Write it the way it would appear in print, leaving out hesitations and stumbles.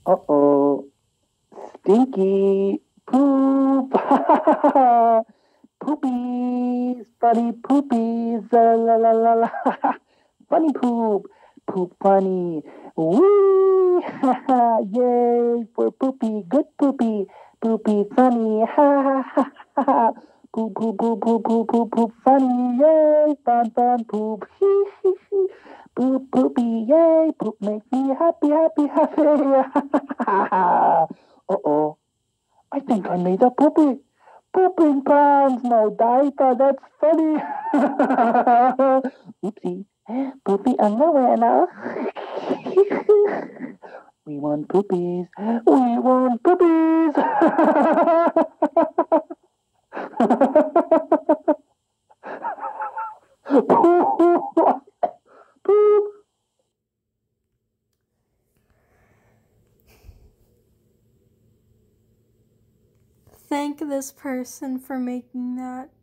Uh-oh. Stinky poop. Poopies. Funny poopies. La la la la. Funny poop. Poop funny. Wee. Yay for poopy. Good poopy. Poopy funny. Ha ha ha ha. Poop poop poop poop poop poop poop funny. Yay. Fun fun poop. Hee hee hee. Poop poopy. Yay. Poop make me happy happy happy. Uh-oh. I think I made a poopy. Pooping pants, no diaper. That's funny. Oopsie. Poopy underwear now. We want poopies. We want poopies. Poop. Thank this person for making that.